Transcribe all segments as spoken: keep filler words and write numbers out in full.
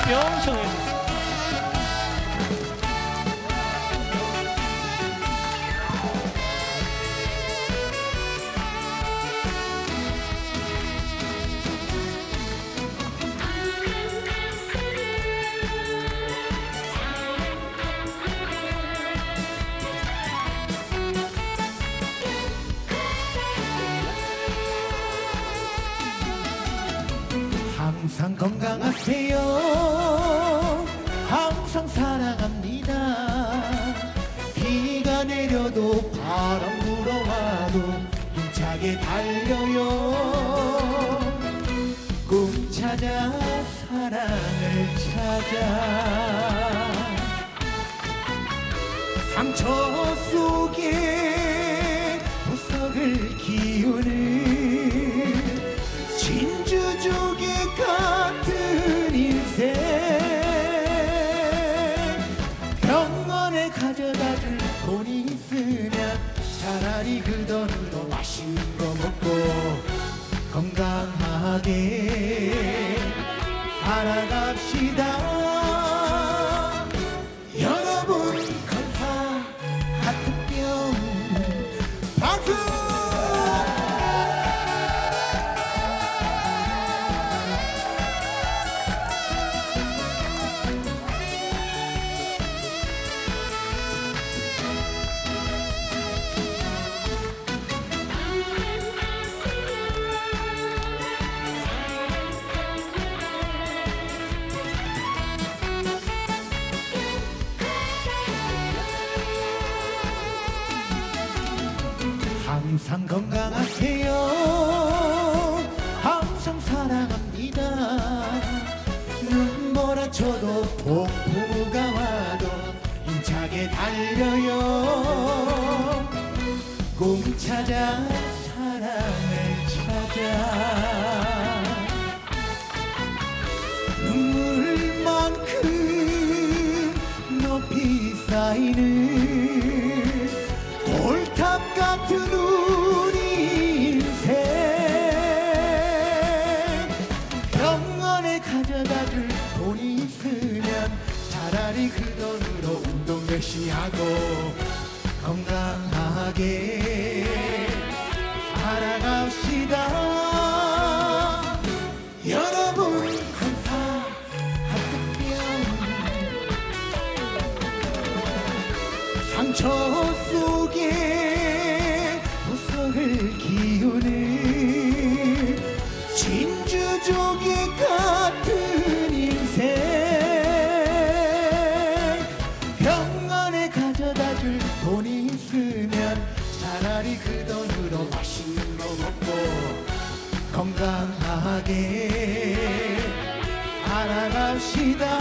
하트병 청해주세요. 항상 건강하세요. 항상 사랑합니다. 비가 내려도 바람 불어와도 힘차게 달려요. 꿈 찾아 사랑을 찾아 상처 속에 보석을 키우는 진주조개 같은 인생. 병원에 가져다줄 돈이 있으면 차라리 그 돈으로 맛있는 거 먹고 건강하게 살아갑시다. 여러분 건사 하트병 박수. 항상 건강하세요. 항상 사랑합니다. 눈몰아쳐도 폭풍우가 와도 힘차게 달려요. 꿈 찾아 사랑을 찾아 눈물만큼 높이 쌓이는 돌탑 같은 우리 인생. 병원에 가져다줄 돈이 있으면 차라리 그 돈으로 운동 열심히 하고 건강하게 살아갑시다. 여러분 건사 하트병 상처 속에 보석을 키우는 진주조개 같은 인생. 병원에 가져다줄 돈이 있으면 차라리 그 돈으로 맛있는 거 먹고 건강하게 살아갑시다.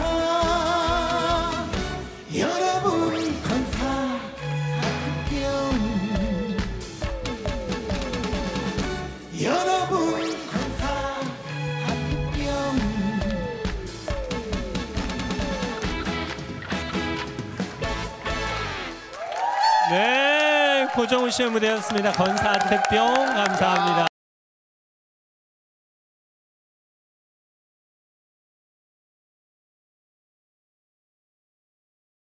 여러분 건사 여러분 건사 하트병. 네, 고정훈 씨의 무대였습니다. 건사 하트병 감사합니다.